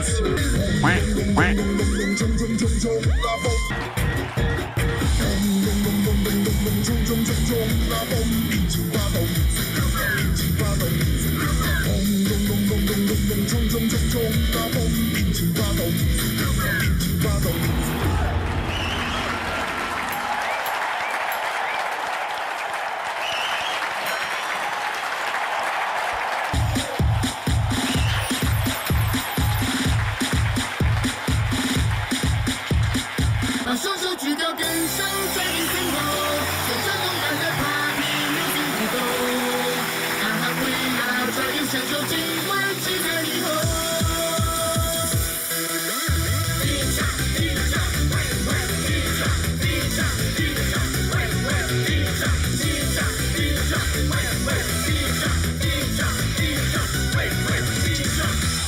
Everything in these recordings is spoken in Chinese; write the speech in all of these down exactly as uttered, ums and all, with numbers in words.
把双手举高，跟上最新tempo，跟着动感的 party music 舞动，哈哈 we are 抓紧享受今晚期待以后。地上地上喂喂地上地上地上喂喂地上地上地上喂喂地上地上地上喂喂地上。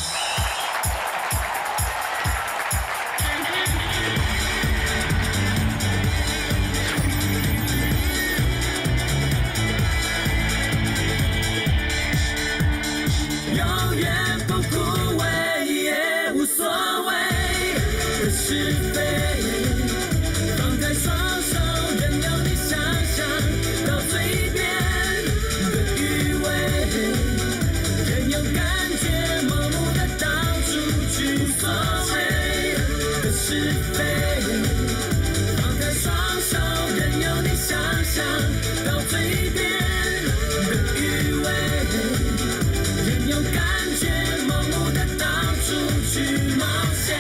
永远不枯萎也无所谓的是非，放开双手，任由你想象到嘴边的余味，任由感觉盲目的到处去，无所谓的是非，放开双手，任由你想象到嘴边的余味。有感觉，盲目的到处去冒险。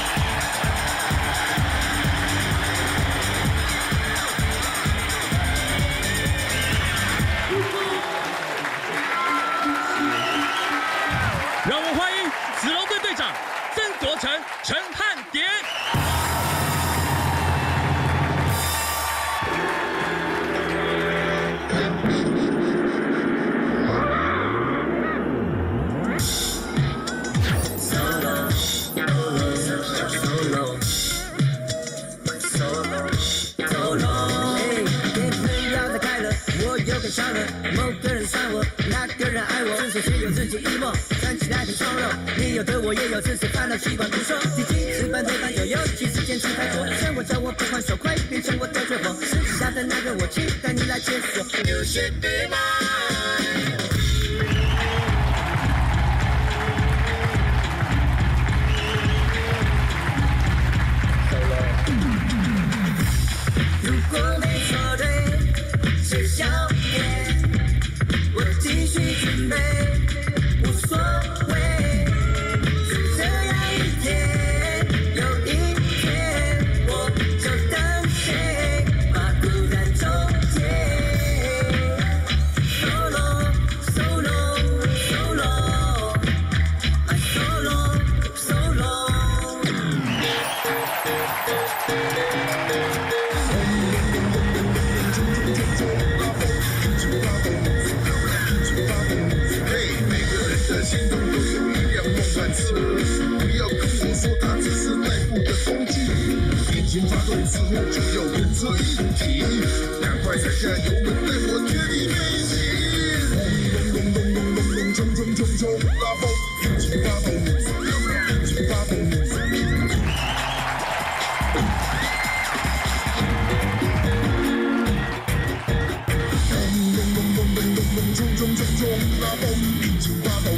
让我们欢迎子龙队队长曾国成、陈汉典。 伤了，某个人伤我，那个人爱我，至少是有自己一梦，看起来很从容。你有的我也有，只是烦恼习惯不说。第几次半推半就，尤其是坚持太多。趁我叫我不还手，快变成我的绝活。私下的那个我，期待你来解锁。You should be mine。如果没说对，是笑点，我继续准备，无所谓。就这样一天又一天，我就等谁把孤单终结。Solo solo solo， I solo solo。 心中都有一辆梦幻车，不要跟我说它只是代步的工具。引擎发动之后就要跟着一起，赶快踩下油门，带我全力飞行。咚咚咚咚咚咚，冲冲冲冲，拉风，引擎发动，引擎发动。咚咚咚咚咚咚咚，冲冲冲冲，拉风，引擎发动。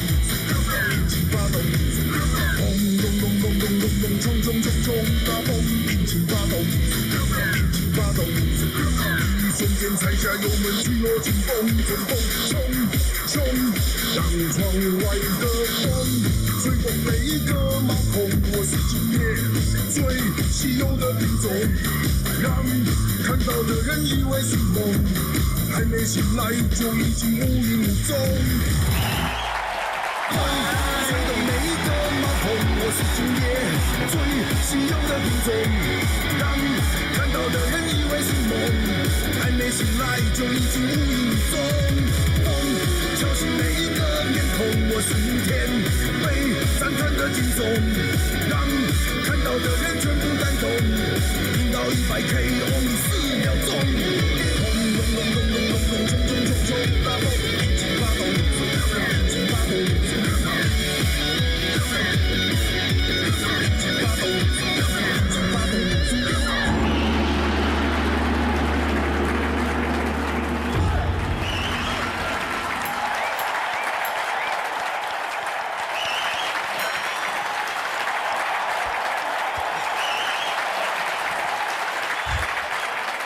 冲冲冲冲，拉风，引擎发动，引擎发动，一瞬间踩下油门，去落紧绷，紧绷，冲冲，让窗外的风吹过每一个毛孔。我是今夜最稀有的品种，让看到的人以为是梦，还没醒来就已经无影无踪。吹动每一个毛孔，我是今夜最稀有的品种，让看到的人以为是梦，还没醒来就已经无影无踪。风敲醒每一个面孔，我是明天被赞叹的金钟，让看到的人全部感动。听到一百 K only 四秒钟，轰隆隆隆隆隆隆，冲冲冲冲，大风引擎发动，引擎发动。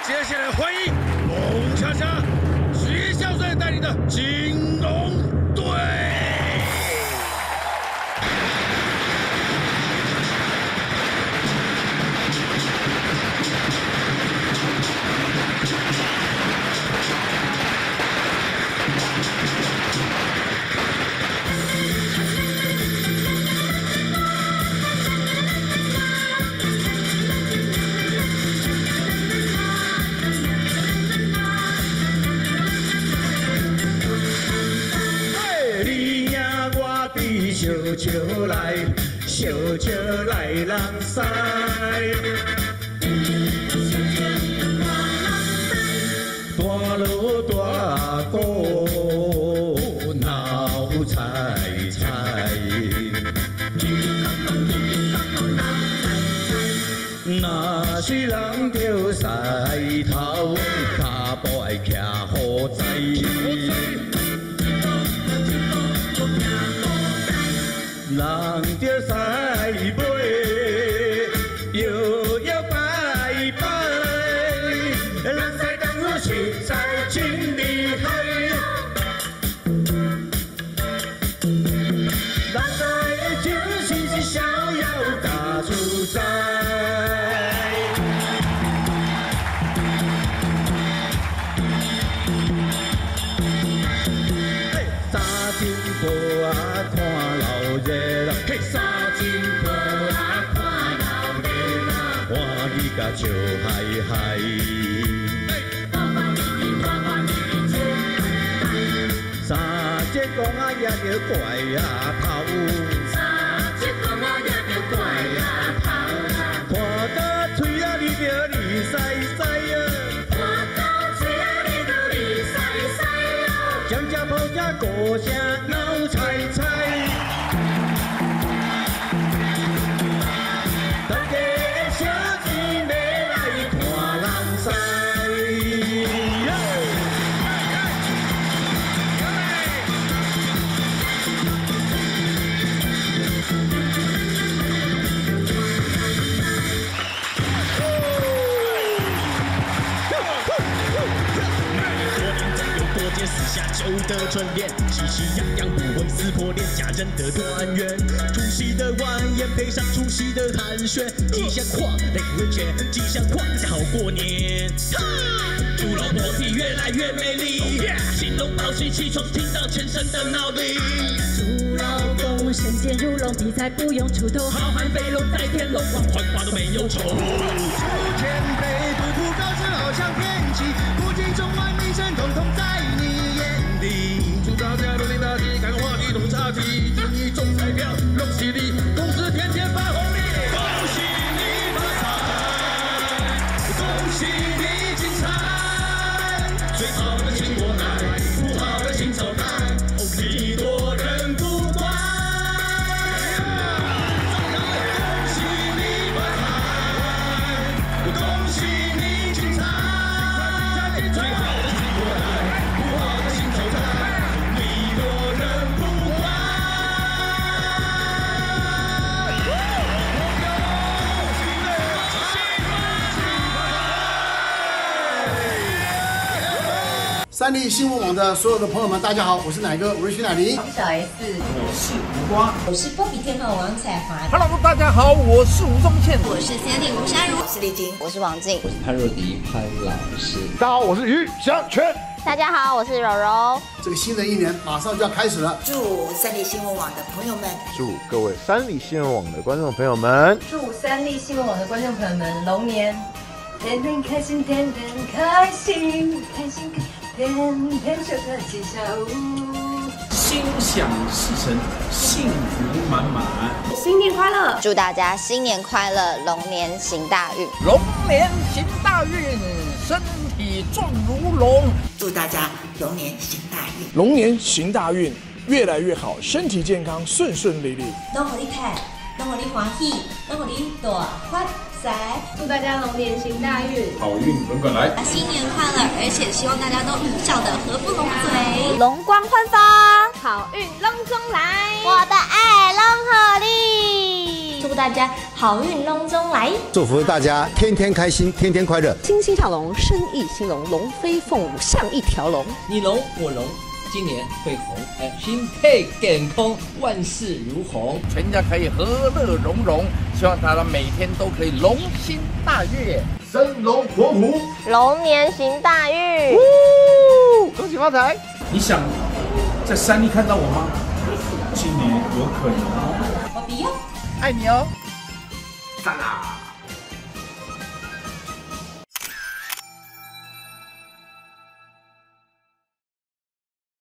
接下来欢迎龙恰恰、徐孝顺带领的金龙队。小笑来，小笑来人塞。大路大鼓闹彩彩，若是人着狮头，脚步爱徛好在。人着西尾，摇摇摆摆，人西当好实在真厉害。人西的精神是逍遥大自在。三金波啊，看老热闹，嘿，三金波啊，看老热闹，欢喜甲笑嗨嗨。三只公啊也着怪啊头，三只公啊也着怪啊头，看到嘴啊你着哩西西啊，看到嘴啊你着哩西西啊，将家抱家歌声闹彩彩。大家的小钱要来看人西。私下就得春联，喜气洋洋不会撕破脸，家人的团圆。除夕的晚宴配上除夕的寒暄，吉祥话雷文圈，吉祥话大家好过年。祝老婆皮越来越美丽，新龙报喜起床听到全身的闹铃。 祝老公身健如龙，题材不用出头， 好汉飞龙在天龙，王幻花都没有愁。 祝天杯步步高升，翱翔天际，古今中外名声统统在你眼底。祝大家龙年大吉，开个话题懂岔题，祝你中彩票，恭喜你，公司天天发红利，恭喜你发财，恭喜你精彩，最好的请过来，不好的请走开，礼多人不怪。恭喜你发财，恭喜你精彩，最好的请过来，不好的请走开，礼多人不怪。 三立新闻网的所有的朋友们，大家好，我是奶哥，我是徐乃麟， 我是小 S， 我是吴瓜， 我是波比天后王彩华。 Hello， 大家好，我是吴宗宪， 我是 Sandy 吴珊如， 我是丽晶， 我是王静， 我是潘若迪潘老师。 大家好，我是于祥全。 大家好，我是柔柔。 这个新的一年马上就要开始了， 祝三立新闻网的朋友们， 祝各位三立新闻网的观众朋友们， 祝三立新闻网的观众朋友们龙年天天开心，天天开心，开心天天收个吉祥物， 心想事成，幸福满满， 新年快乐！ 祝大家新年快乐，龙年行大运， 龙年行大运，身体壮如龙。 祝大家龙年行大运， 龙年行大运，越来越好，身体健康，顺顺利利。 拢互你看，拢互你欢喜，拢互你大发财。 祝大家龙年行大运， 好运滚滚来， 新年快乐！而且希望大家都笑得合不拢嘴， 龙光焕发， 好运隆中来， 我的爱龙合力。祝大大家好运隆中来， 祝福大家天天开心，天天快乐， 欣欣向荣，生意兴隆，龙飞凤舞像一条龙。 你龙我龙，今年会红，哎，心态健康，万事如虹， 全家可以和乐融融。希望大家每天都可以龙心大悦， 生龙活虎， 龙年行大运， 恭喜发财！ 你想在山里看到我吗？今年有可能。 我比哟， 爱你哦， 赞啦！